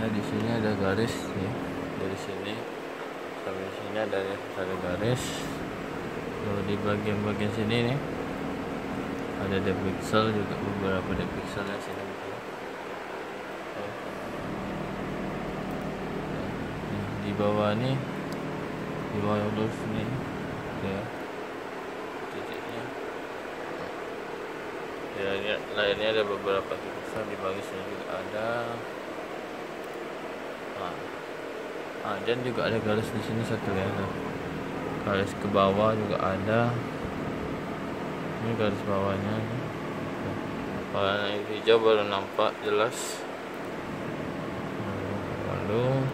di sini ada garis nih, dari sini sampai sini ada garis. Lalu di bagian sini nih ada pixel juga, beberapa pixelnya sini gitu. Di bawah nih, di bawah lurus nih ya titiknya. Ya, lainnya ada beberapa pixel di bagian sini juga ada. Dan juga ada garis di sini satu ya, garis ke bawah juga ada. Ini garis bawahnya, warna hijau baru nampak jelas. Lalu